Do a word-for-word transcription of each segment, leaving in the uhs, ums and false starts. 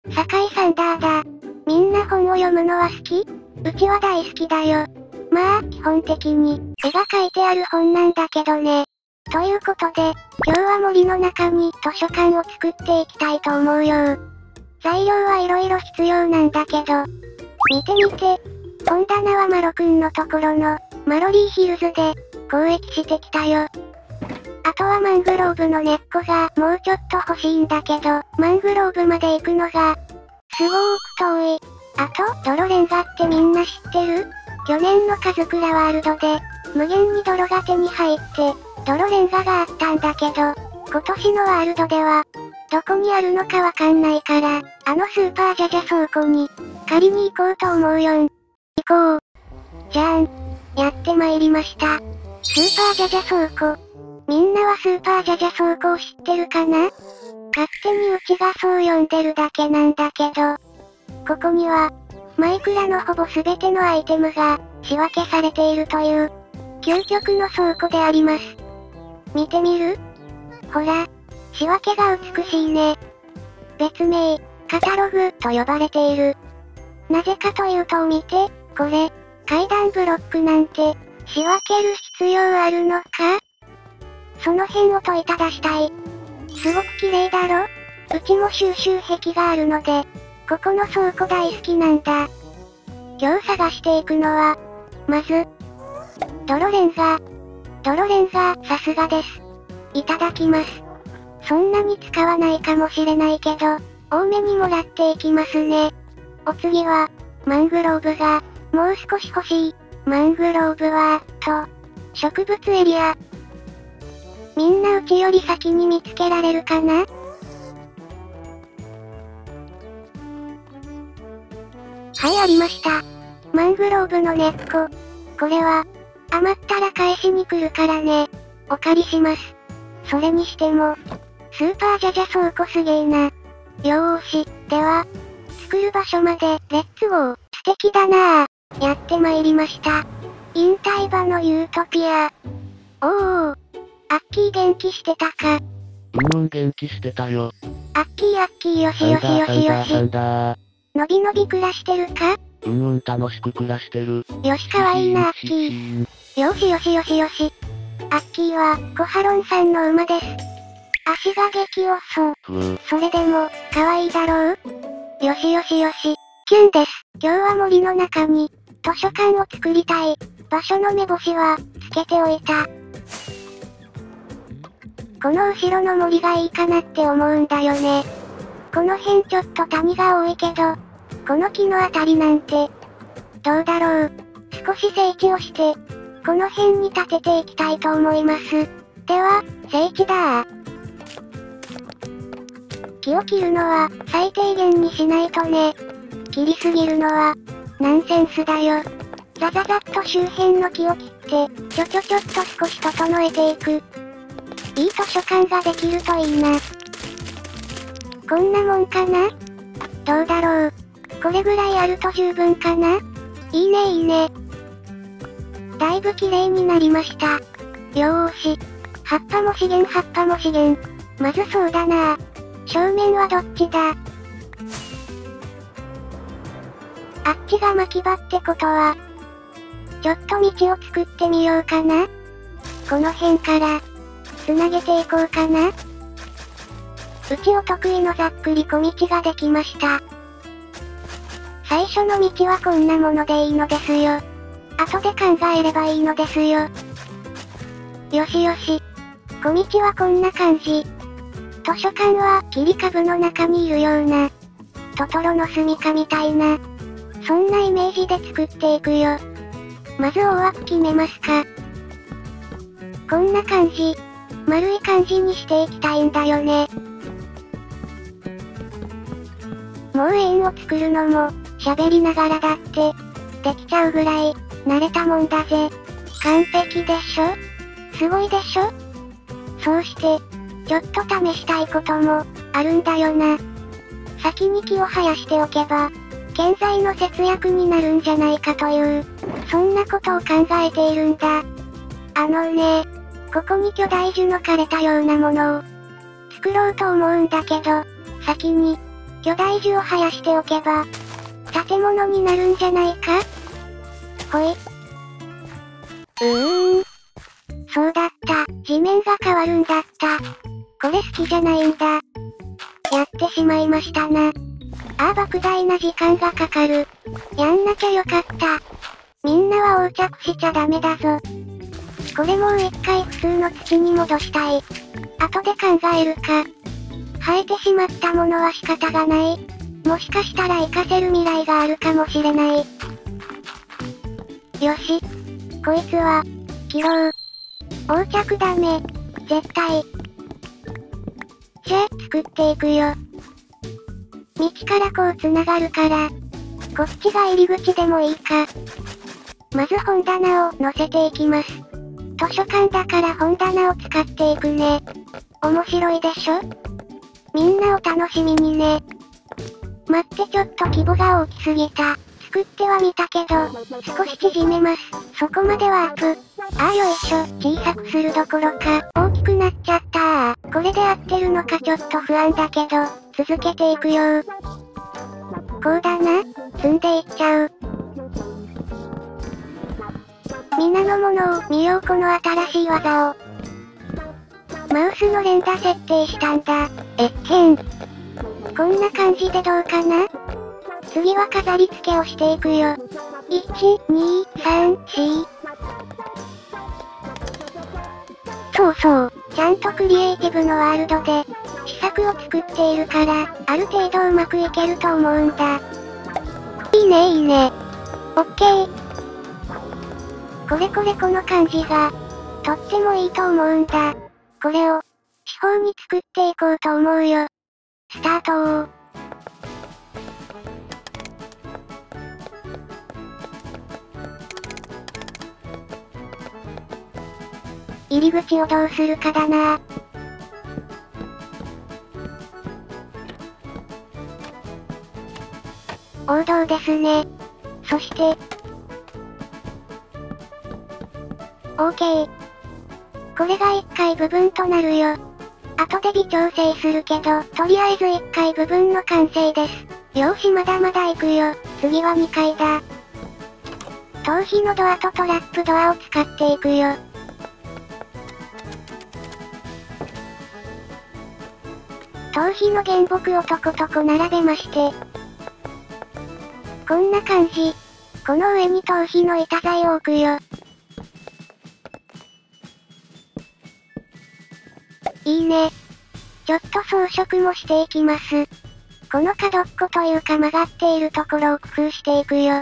酒井サンダーだ。みんな本を読むのは好き？うちは大好きだよ。まあ、基本的に、絵が描いてある本なんだけどね。ということで、今日は森の中に図書館を作っていきたいと思うよ。材料はいろいろ必要なんだけど。見てみて。本棚はマロくんのところの、マロリーヒルズで、交易してきたよ。あとはマングローブの根っこがもうちょっと欲しいんだけど、マングローブまで行くのが、すごーく遠い。あと、泥レンガってみんな知ってる？去年のカズクラワールドで、無限に泥が手に入って、泥レンガがあったんだけど、今年のワールドでは、どこにあるのかわかんないから、あのスーパージャジャ倉庫に、借りに行こうと思うよん。行こう。じゃーん。やってまいりました。スーパージャジャ倉庫。みんなはスーパージャジャ倉庫を知ってるかな？勝手にうちがそう呼んでるだけなんだけど、ここには、マイクラのほぼ全てのアイテムが、仕分けされているという、究極の倉庫であります。見てみる？ほら、仕分けが美しいね。別名、カタログと呼ばれている。なぜかというと見て、これ、階段ブロックなんて、仕分ける必要あるのか？その辺を問いただしたい。すごく綺麗だろ？うちも収集癖があるので、ここの倉庫大好きなんだ。今日探していくのは、まず、泥レンガ。泥レンガ、さすがです。いただきます。そんなに使わないかもしれないけど、多めにもらっていきますね。お次は、マングローブが、もう少し欲しい。マングローブは、と、植物エリア。みんなうちより先に見つけられるかな？はい、ありました。マングローブの根っこ。これは、余ったら返しに来るからね。お借りします。それにしても、スーパージャジャ倉庫すげーな。よーし、では、作る場所まで、レッツゴー。素敵だなぁ。やってまいりました。引退場のユートピア。おーおー。アッキー元気してたか。 うんうん元気してたよ。 アッキーアッキーよしよしよしよし。 サンダーのびのび暮らしてるか？ うんうん楽しく暮らしてる。 よしかわいいなアッキー。よしよしよしよし。アッキーは、コハロンさんの馬です。足が激遅。それでも、可愛いだろう？よしよしよし。キュンです。今日は森の中に、図書館を作りたい。場所の目星は、つけておいた。この後ろの森がいいかなって思うんだよね。この辺ちょっと谷が多いけど、この木のあたりなんて、どうだろう。少し整地をして、この辺に建てていきたいと思います。では、整地だー。木を切るのは、最低限にしないとね。切りすぎるのは、ナンセンスだよ。ザザザッと周辺の木を切って、ちょちょちょっと少し整えていく。いい図書館ができるといいな。こんなもんかな？どうだろう。これぐらいあると十分かな？いいねいいね。だいぶ綺麗になりました。よーし。葉っぱも資源葉っぱも資源。まずそうだな。正面はどっちだ？あっちが巻き場ってことは、ちょっと道を作ってみようかな。この辺から、つなげていこうかな。うちお得意のざっくり小道ができました。最初の道はこんなものでいいのですよ。後で考えればいいのですよ。よしよし。小道はこんな感じ。図書館は切り株の中にいるような、トトロの住処みたいな、そんなイメージで作っていくよ。まず大枠決めますか。こんな感じ。丸い感じにしていきたいんだよね。もう円を作るのも、喋りながらだって、できちゃうぐらい、慣れたもんだぜ。完璧でしょ？すごいでしょ？そうして、ちょっと試したいことも、あるんだよな。先に木を生やしておけば、建材の節約になるんじゃないかという、そんなことを考えているんだ。あのね、ここに巨大樹の枯れたようなものを、作ろうと思うんだけど、先に、 巨大樹を生やしておけば、建物になるんじゃないか？ほい。うーん。そうだった。地面が変わるんだった。これ好きじゃないんだ。やってしまいましたな。ああ莫大な時間がかかる。やんなきゃよかった。みんなは横着しちゃダメだぞ。これもう一回普通の土に戻したい。後で考えるか。生えてしまったものは仕方がない。もしかしたら活かせる未来があるかもしれない。よし。こいつは、切ろう。横着ダメ。絶対。じゃあ、作っていくよ。道からこう繋がるから、こっちが入り口でもいいか。まず本棚を載せていきます。図書館だから本棚を使っていくね。面白いでしょ？みんなお楽しみにね。待ってちょっと規模が大きすぎた。作ってはみたけど、少し縮めます。そこまでワープ。ああよいしょ、小さくするどころか、大きくなっちゃったー。これで合ってるのかちょっと不安だけど、続けていくよー。こうだな。積んでいっちゃう。皆のものを見ようこの新しい技を。マウスの連打設定したんだ。えっへん。こんな感じでどうかな？次は飾り付けをしていくよ。いち、に、さん、よん。そうそう、ちゃんとクリエイティブのワールドで、試作を作っているから、ある程度うまくいけると思うんだ。いいねいいね。オッケー。これこれこの感じが、とってもいいと思うんだ。これを、四方に作っていこうと思うよ。スタートー。入り口をどうするかだな。王道ですね。そして、OK。これがいっかい部分となるよ。後で微調整するけど、とりあえずいっかい部分の完成です。よーしまだまだ行くよ。次はにかいだ。頭皮のドアとトラップドアを使っていくよ。頭皮の原木をとことこ並べまして。こんな感じ。この上に頭皮の板材を置くよ。いいね。ちょっと装飾もしていきます。この角っこというか曲がっているところを工夫していくよ。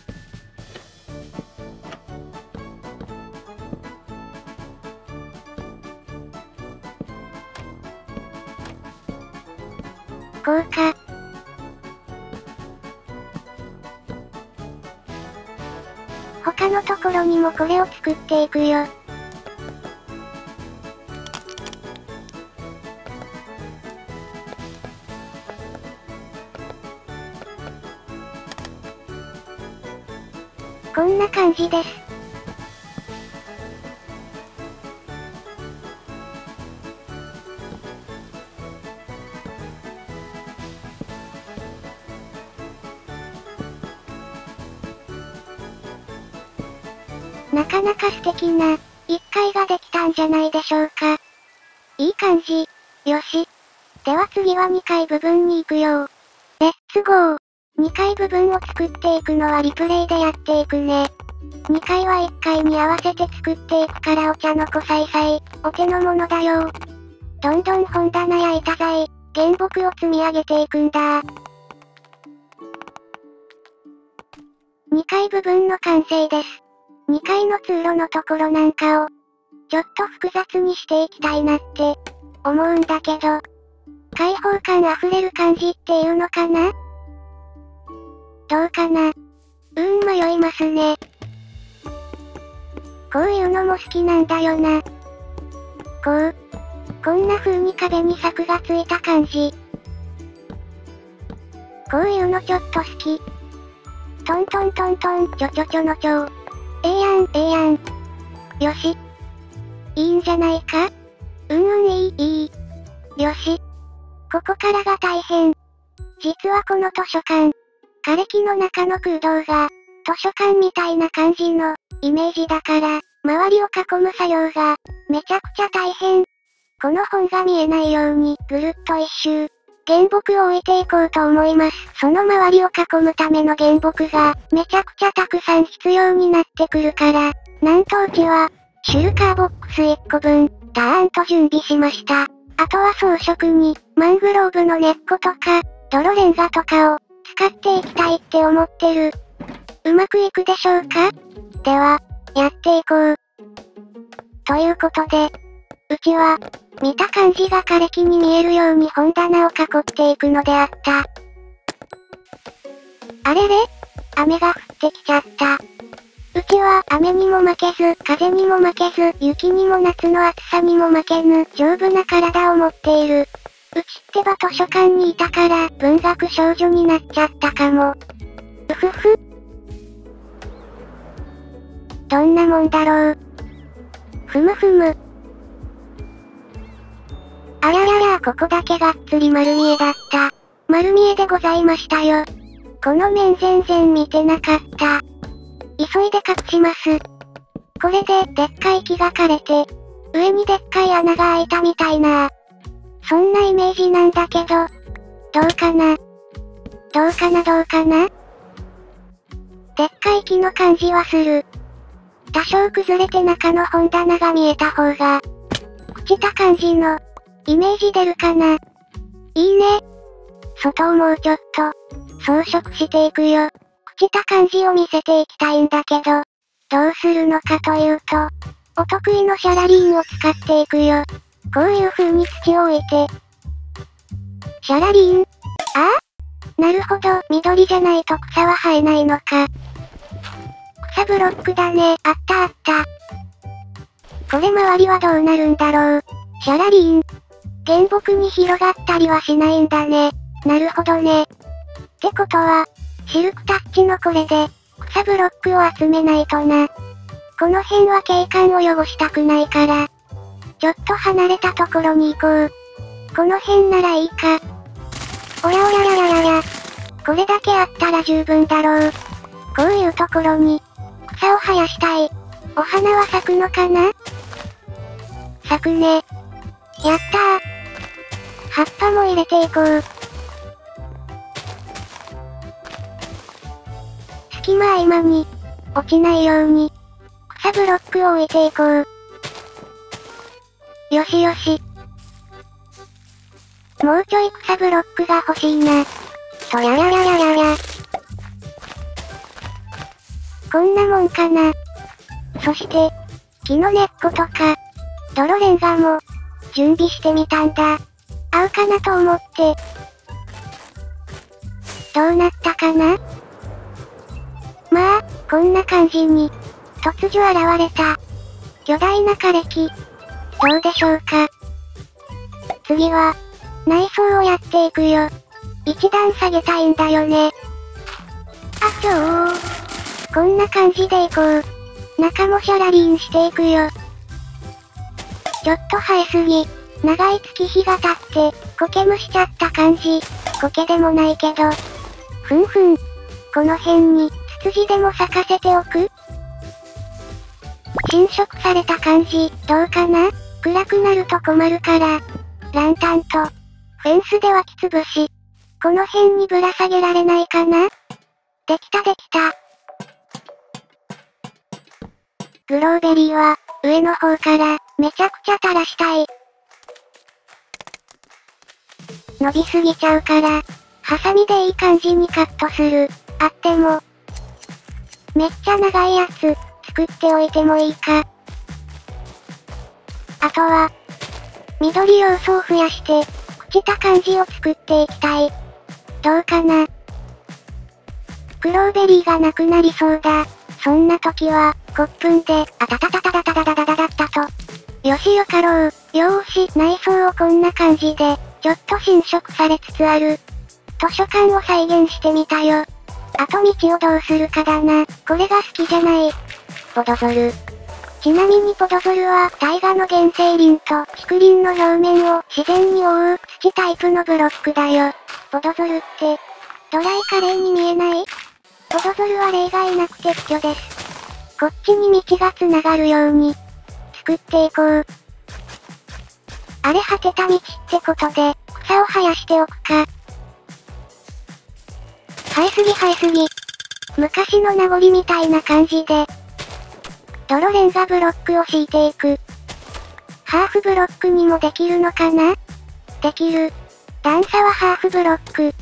こうか。他のところにもこれを作っていくよ。こんな感じです。なかなか素敵な、いっかいができたんじゃないでしょうか。いい感じ。よし。では次はにかい部分に行くよ。レッツゴー。にかい部分を作っていくのはリプレイでやっていくね。にかいはいっかいに合わせて作っていくからお茶の子さいさい、お手の物だよ。どんどん本棚や板材、原木を積み上げていくんだ。にかい部分の完成です。にかいの通路のところなんかを、ちょっと複雑にしていきたいなって、思うんだけど、開放感あふれる感じっていうのかな？どうかな？うーん迷いますね。こういうのも好きなんだよな。こう。こんな風に壁に柵がついた感じ。こういうのちょっと好き。トントントントン、ちょちょちょのちょ。ええやん、ええやん。よし。いいんじゃないか？うんうんいい、いい。よし。ここからが大変。 実はこの図書館、枯れ木の中の空洞が、図書館みたいな感じの、イメージだから、周りを囲む作業が、めちゃくちゃ大変。この本が見えないように、ぐるっと一周、原木を置いていこうと思います。その周りを囲むための原木が、めちゃくちゃたくさん必要になってくるから、なんとうちは、シュルカーボックスいっこぶん、ダーンと準備しました。あとは装飾に、マングローブの根っことか、泥レンガとかを、使っていきたいって思ってる。うまくいくでしょうか？では、やっていこう。ということで、うちは、見た感じが枯れ木に見えるように本棚を囲っていくのであった。あれれ？雨が降ってきちゃった。うちは雨にも負けず、風にも負けず、雪にも夏の暑さにも負けぬ、丈夫な体を持っている。うちってば図書館にいたから、文学少女になっちゃったかも。うふふ。どんなもんだろう。ふむふむ。あららら、ここだけがっつり丸見えだった。丸見えでございましたよ。この面全然見てなかった。急いで隠します。これで、でっかい木が枯れて、上にでっかい穴が開いたみたいな。そんなイメージなんだけど、どうかな？どうかなどうかな？でっかい木の感じはする。多少崩れて中の本棚が見えた方が、朽ちた感じの、イメージ出るかな？いいね。外をもうちょっと、装飾していくよ。朽ちた感じを見せていきたいんだけど、どうするのかというと、お得意のシャラリーンを使っていくよ。こういう風に土を置いて。シャラリーン？ああ？なるほど、緑じゃないと草は生えないのか。草ブロックだね。あったあった。これ周りはどうなるんだろう。シャラリーン。原木に広がったりはしないんだね。なるほどね。ってことは、シルクタッチのこれで、草ブロックを集めないとな。この辺は景観を汚したくないから、ちょっと離れたところに行こう。この辺ならいいか。おらおららららら。これだけあったら十分だろう。こういうところに、草を生やしたい。お花は咲くのかな？咲くね。やったー。葉っぱも入れていこう。隙間合間に、落ちないように、草ブロックを置いていこう。よしよし。もうちょい草ブロックが欲しいな。とやららららら。こんなもんかな。そして、木の根っことか、泥レンガも、準備してみたんだ。合うかなと思って。どうなったかな？まあ、こんな感じに、突如現れた、巨大な枯れ木。どうでしょうか？次は、内装をやっていくよ。一段下げたいんだよね。あちょー。こんな感じでいこう。中もシャラリンしていくよ。ちょっと生えすぎ。長い月日が経って、苔むしちゃった感じ。苔でもないけど。ふんふん。この辺に、ツツジでも咲かせておく？侵食された感じ、どうかな？暗くなると困るから。ランタンと、フェンスで湧きつぶし。この辺にぶら下げられないかな？できたできた。グローベリーは、上の方から、めちゃくちゃ垂らしたい。伸びすぎちゃうから、ハサミでいい感じにカットする。あっても。めっちゃ長いやつ、作っておいてもいいか。あとは、緑要素を増やして、朽ちた感じを作っていきたい。どうかな？グローベリーがなくなりそうだ。そんな時は、コップンで、あたたたたたたたたたたたたと。よしよかろう。よーし、内装をこんな感じで、ちょっと侵食されつつある。図書館を再現してみたよ。あと道をどうするかだな。これが好きじゃない。ポドゾル。ちなみにポドゾルは、大河の原生林と竹林の表面を自然に覆う土タイプのブロックだよ。 ボドゾルって、ドライカレーに見えない？ボドゾルは例外なく適居です。こっちに道が繋がるように、作っていこう。荒れ果てた道ってことで、草を生やしておくか。生えすぎ生えすぎ。昔の名残みたいな感じで。泥レンガブロックを敷いていく。ハーフブロックにもできるのかな？できる。段差はハーフブロック。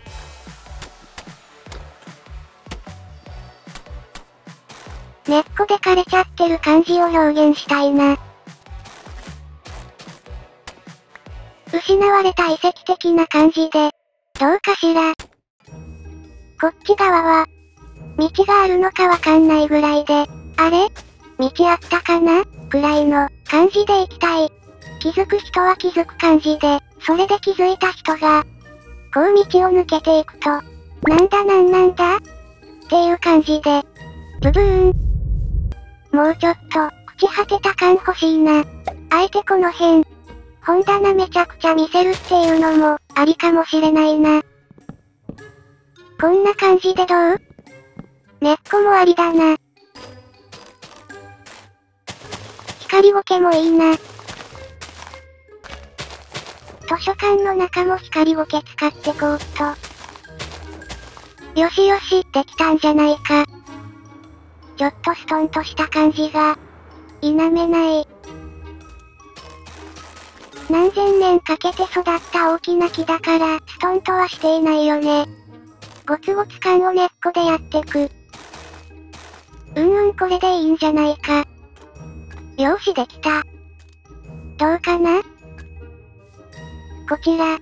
根っこで枯れちゃってる感じを表現したいな。失われた遺跡的な感じで、どうかしら。こっち側は、道があるのかわかんないぐらいで、あれ？道あったかな？くらいの感じで行きたい。気づく人は気づく感じで、それで気づいた人が、こう道を抜けていくと、なんだなんなんだ？っていう感じで、ブブーン。もうちょっと、朽ち果てた感欲しいな。あえてこの辺、本棚めちゃくちゃ見せるっていうのも、ありかもしれないな。こんな感じでどう？根っこもありだな。光苔もいいな。図書館の中も光苔使ってこうっと。よしよし、できたんじゃないか。ちょっとストンとした感じが、否めない。何千年かけて育った大きな木だから、ストンとはしていないよね。ゴツゴツ感を根っこでやってく。うんうんこれでいいんじゃないか。よーしできた。どうかな？こちら。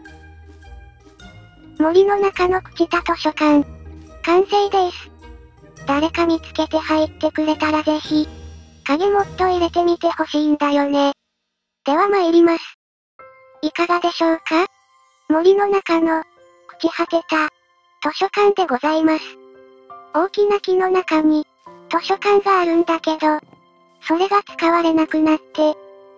森の中の朽ちた図書館。完成です。誰か見つけて入ってくれたらぜひ、影もっと入れてみてほしいんだよね。では参ります。いかがでしょうか？森の中の、朽ち果てた、図書館でございます。大きな木の中に、図書館があるんだけど、それが使われなくなって、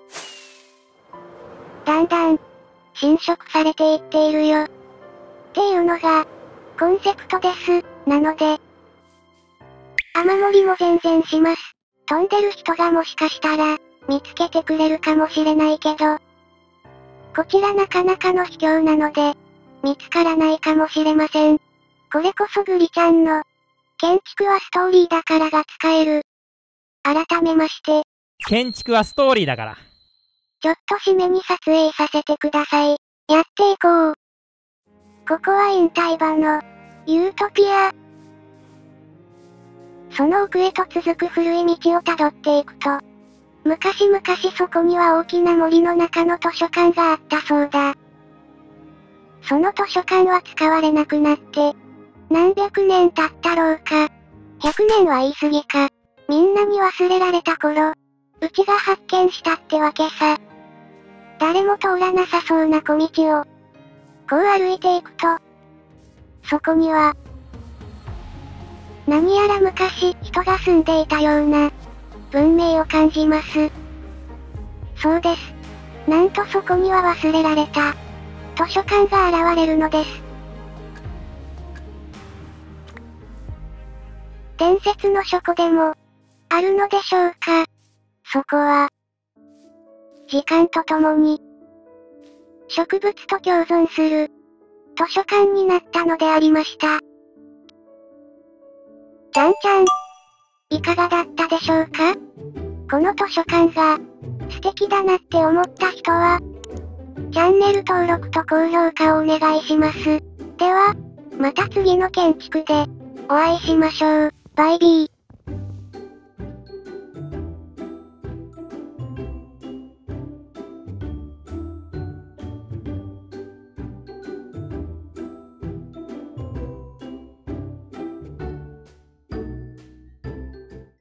だんだん、侵食されていっているよ。っていうのが、コンセプトです。なので、雨漏りも全然します。飛んでる人がもしかしたら、見つけてくれるかもしれないけど、こちらなかなかの秘境なので、見つからないかもしれません。これこそグリちゃんの、建築はストーリーだからが使える。改めまして、 建築はストーリーだから。 ちょっと締めに撮影させてください。やっていこう。ここは引退場の、ユートピア。その奥へと続く古い道をたどっていくと、昔々そこには大きな森の中の図書館があったそうだ。その図書館は使われなくなって、何百年経ったろうか。百年は言い過ぎか。みんなに忘れられた頃、うちが発見したってわけさ。誰も通らなさそうな小道を、こう歩いていくと、そこには、何やら昔人が住んでいたような、文明を感じます。そうです。なんとそこには忘れられた、図書館が現れるのです。伝説の書庫でも、あるのでしょうか。そこは、時間とともに、植物と共存する、図書館になったのでありました。ちゃんちゃん、いかがだったでしょうか？この図書館が、素敵だなって思った人は、チャンネル登録と高評価をお願いします。では、また次の建築で、お会いしましょう。バイビー。